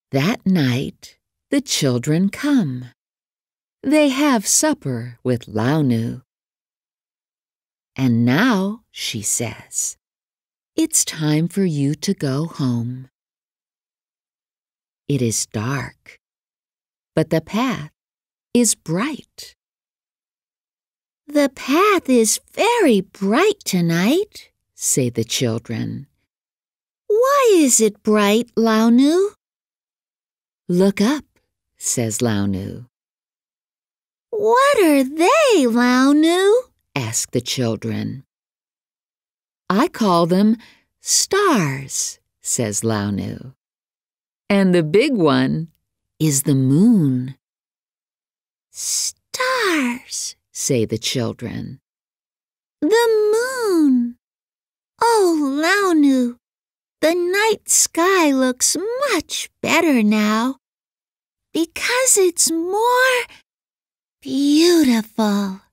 That night, the children come. They have supper with lownu. And now, she says, it's time for you to go home. It is dark, but the path is bright. The path is very bright tonight, say the children. Why is it bright, lownu? Look up, says lownu. What are they, lownu? Ask the children. I call them stars, says lownu. And the big one is the moon. Stars, say the children. The moon. Oh, lownu, the night sky looks much better now because it's more beautiful.